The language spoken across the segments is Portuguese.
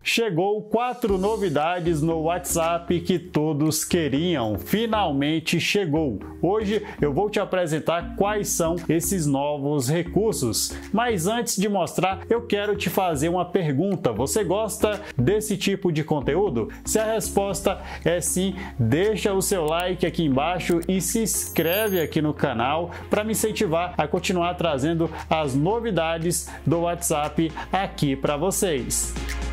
Chegou 4 novidades no WhatsApp que todos queriam. Finalmente chegou. Hoje eu vou te apresentar quais são esses novos recursos. Mas antes de mostrar, eu quero te fazer uma pergunta. Você gosta desse tipo de conteúdo? Se a resposta é sim, deixa o seu like aqui embaixo e se inscreve aqui no canal para me incentivar a continuar trazendo as novidades do WhatsApp aqui para vocês.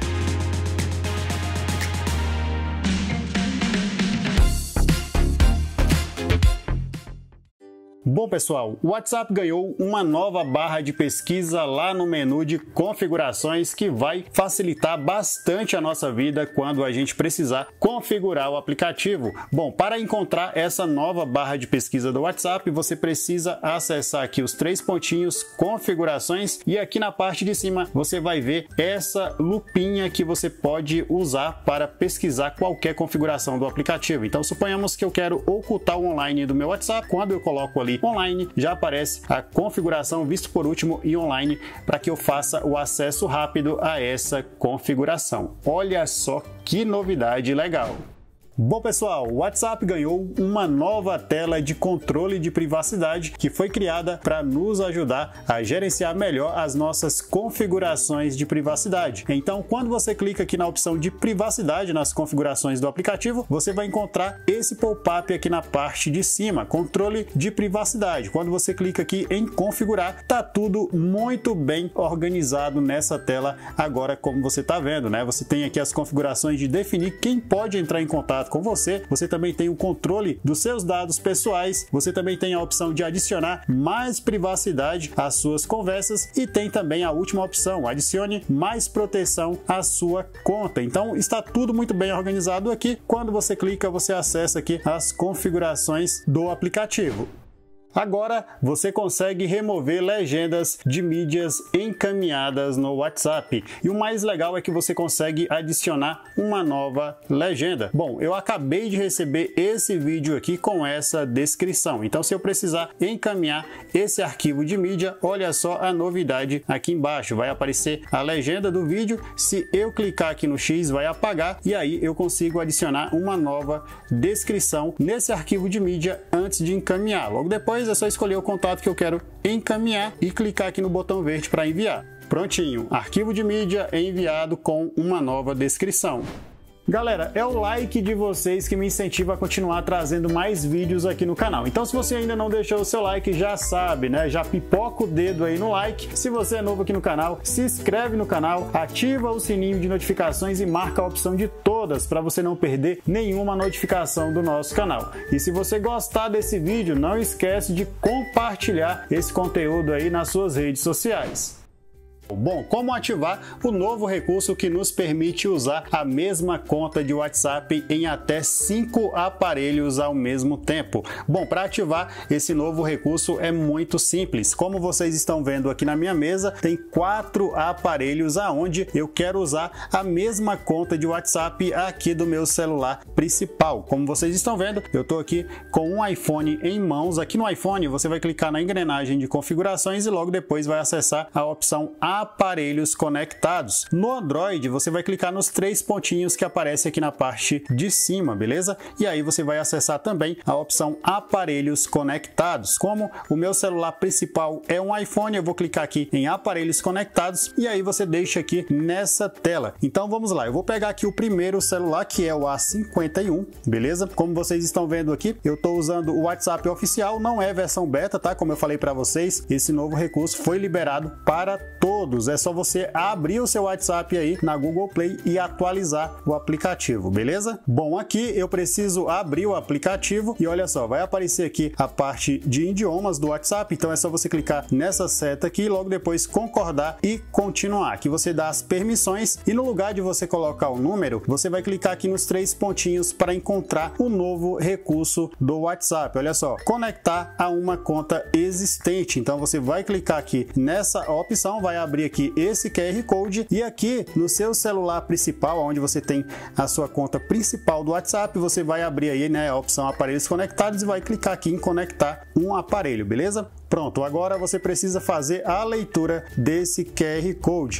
Bom pessoal, o WhatsApp ganhou uma nova barra de pesquisa lá no menu de configurações que vai facilitar bastante a nossa vida quando a gente precisar configurar o aplicativo. Bom, para encontrar essa nova barra de pesquisa do WhatsApp, você precisa acessar aqui os 3 pontinhos configurações e aqui na parte de cima você vai ver essa lupinha que você pode usar para pesquisar qualquer configuração do aplicativo. Então suponhamos que eu quero ocultar o online do meu WhatsApp. Quando eu coloco ali online, já aparece a configuração visto por último e online para que eu faça o acesso rápido a essa configuração. Olha só que novidade legal! Bom pessoal, o WhatsApp ganhou uma nova tela de controle de privacidade que foi criada para nos ajudar a gerenciar melhor as nossas configurações de privacidade. Então, quando você clica aqui na opção de privacidade nas configurações do aplicativo, você vai encontrar esse pop-up aqui na parte de cima, controle de privacidade. Quando você clica aqui em configurar, tá tudo muito bem organizado nessa tela agora, como você está vendo, né? Você tem aqui as configurações de definir quem pode entrar em contato com você. Você também tem o controle dos seus dados pessoais, você também tem a opção de adicionar mais privacidade às suas conversas e tem também a última opção, adicione mais proteção à sua conta. Então está tudo muito bem organizado aqui. Quando você clica, você acessa aqui as configurações do aplicativo. Agora você consegue remover legendas de mídias encaminhadas no WhatsApp. E o mais legal é que você consegue adicionar uma nova legenda. Bom, eu acabei de receber esse vídeo aqui com essa descrição. Então, se eu precisar encaminhar esse arquivo de mídia, olha só a novidade aqui embaixo. Vai aparecer a legenda do vídeo. Se eu clicar aqui no X, vai apagar. E aí eu consigo adicionar uma nova descrição nesse arquivo de mídia antes de encaminhar. Logo depois, é só escolher o contato que eu quero encaminhar e clicar aqui no botão verde para enviar. Prontinho, arquivo de mídia enviado com uma nova descrição. Galera, é o like de vocês que me incentiva a continuar trazendo mais vídeos aqui no canal. Então, se você ainda não deixou o seu like, já sabe, né? Já pipoca o dedo aí no like. Se você é novo aqui no canal, se inscreve no canal, ativa o sininho de notificações e marca a opção de todas para você não perder nenhuma notificação do nosso canal. E se você gostar desse vídeo, não esquece de compartilhar esse conteúdo aí nas suas redes sociais. Bom, como ativar o novo recurso que nos permite usar a mesma conta de WhatsApp em até 5 aparelhos ao mesmo tempo? Bom, para ativar esse novo recurso é muito simples. Como vocês estão vendo aqui na minha mesa, tem 4 aparelhos aonde eu quero usar a mesma conta de WhatsApp aqui do meu celular principal. Como vocês estão vendo, eu estou aqui com um iPhone em mãos. Aqui no iPhone você vai clicar na engrenagem de configurações e logo depois vai acessar a opção aparelhos conectados. No Android, você vai clicar nos 3 pontinhos que aparece aqui na parte de cima, beleza? E aí você vai acessar também a opção aparelhos conectados. Como o meu celular principal é um iPhone, eu vou clicar aqui em aparelhos conectados e aí você deixa aqui nessa tela. Então vamos lá, eu vou pegar aqui o primeiro celular, que é o A51, beleza? Como vocês estão vendo aqui, eu estou usando o WhatsApp oficial, não é versão beta, tá? Como eu falei para vocês, esse novo recurso foi liberado para todos. É só você abrir o seu WhatsApp aí na Google Play e atualizar o aplicativo, beleza? Bom, aqui eu preciso abrir o aplicativo e olha só, vai aparecer aqui a parte de idiomas do WhatsApp, então é só você clicar nessa seta aqui e logo depois concordar e continuar. Aqui você dá as permissões e no lugar de você colocar o número, você vai clicar aqui nos 3 pontinhos para encontrar o novo recurso do WhatsApp. Olha só, conectar a uma conta existente. Então você vai clicar aqui nessa opção, vai abrir aqui esse QR Code e aqui no seu celular principal, onde você tem a sua conta principal do WhatsApp, você vai abrir aí, né, a opção aparelhos conectados e vai clicar aqui em conectar um aparelho, beleza? Pronto, agora você precisa fazer a leitura desse QR Code.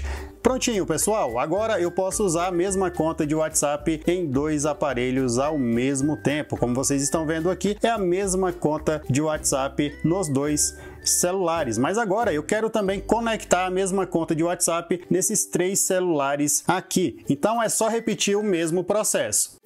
Prontinho, pessoal, agora eu posso usar a mesma conta de WhatsApp em 2 aparelhos ao mesmo tempo. Como vocês estão vendo aqui, é a mesma conta de WhatsApp nos 2 celulares, mas agora eu quero também conectar a mesma conta de WhatsApp nesses 3 celulares aqui. Então é só repetir o mesmo processo.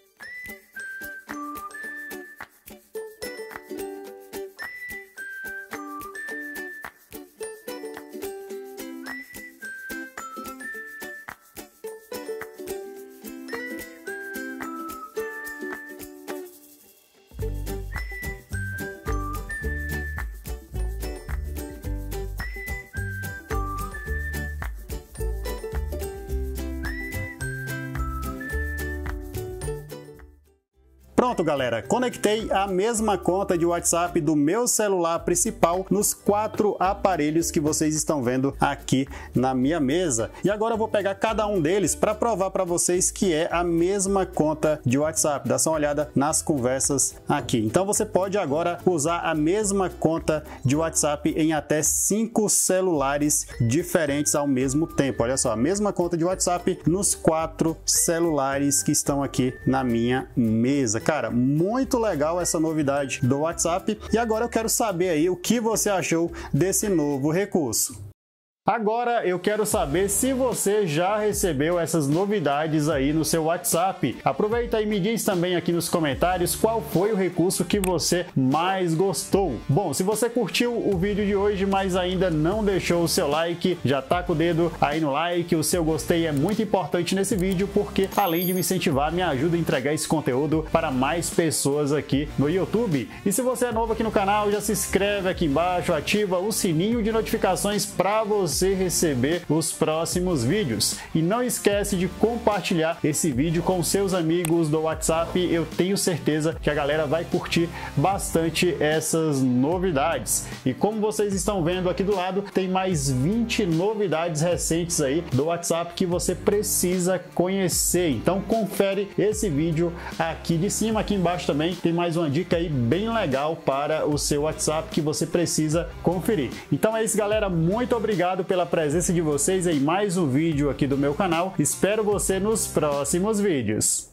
Pronto, galera, conectei a mesma conta de WhatsApp do meu celular principal nos 4 aparelhos que vocês estão vendo aqui na minha mesa. E agora eu vou pegar cada um deles para provar para vocês que é a mesma conta de WhatsApp. Dá só uma olhada nas conversas aqui. Então você pode agora usar a mesma conta de WhatsApp em até 5 celulares diferentes ao mesmo tempo. Olha só, a mesma conta de WhatsApp nos 4 celulares que estão aqui na minha mesa. Cara, muito legal essa novidade do WhatsApp. E agora eu quero saber aí o que você achou desse novo recurso. Agora eu quero saber se você já recebeu essas novidades aí no seu WhatsApp. Aproveita e me diz também aqui nos comentários qual foi o recurso que você mais gostou. Bom, se você curtiu o vídeo de hoje, mas ainda não deixou o seu like, já tá com o dedo aí no like, o seu gostei é muito importante nesse vídeo, porque além de me incentivar, me ajuda a entregar esse conteúdo para mais pessoas aqui no YouTube. E se você é novo aqui no canal, já se inscreve aqui embaixo, ativa o sininho de notificações para você receber os próximos vídeos. E não esquece de compartilhar esse vídeo com seus amigos do WhatsApp. Eu tenho certeza que a galera vai curtir bastante essas novidades. E como vocês estão vendo aqui do lado, tem mais 20 novidades recentes aí do WhatsApp que você precisa conhecer. Então confere esse vídeo aqui de cima. Aqui embaixo também tem mais uma dica aí bem legal para o seu WhatsApp que você precisa conferir. Então é isso, galera. Muito obrigado pela presença de vocês em mais um vídeo aqui do meu canal. Espero você nos próximos vídeos.